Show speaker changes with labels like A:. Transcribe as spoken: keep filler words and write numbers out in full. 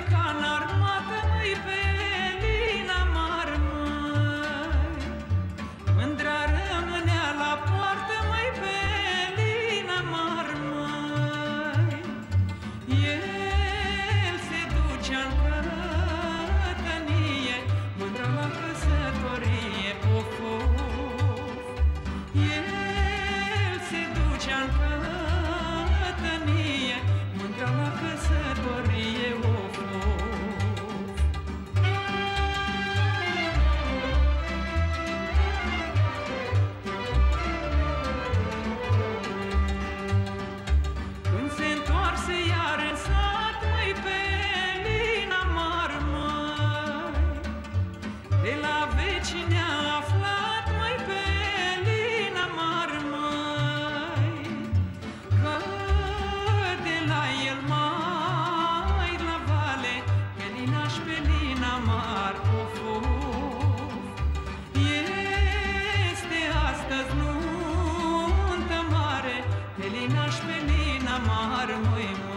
A: ca în armată, măi, pe Lina Mar, măi. Mândra rămânea la poartă, măi, pe Lina Mar, măi. El se ducea-n călătănie, mândra la căsătorie, of, of. El se ducea-n călătănie, mândra la căsătorie, of, of. Când se întoarse iar în sat, măi, pe Lina Mar, măi, de la vecine a aflat, măi, pe Lina Mar, măi, că de la el mai la vale, pe Lina-și pe Lina Mar, of, of. Este astăzi nuntă mare, pe Lina-și pe Lina Mar, măi, măi.